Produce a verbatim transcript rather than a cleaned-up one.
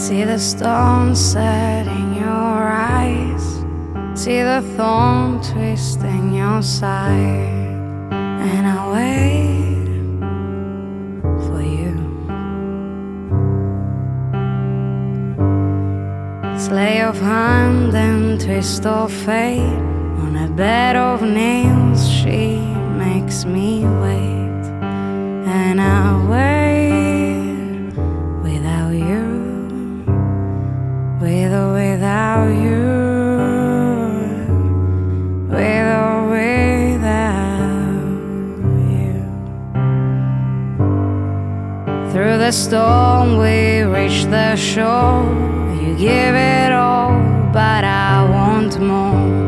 See the stone set in your eyes, see the thorn twist in your side, and I wait for you. Slay of hand and twist of fate, on a bed of nails she makes me wait, and I wait without you, with or without you, with or without you. Through the storm we reach the shore, you give it all, but I want more.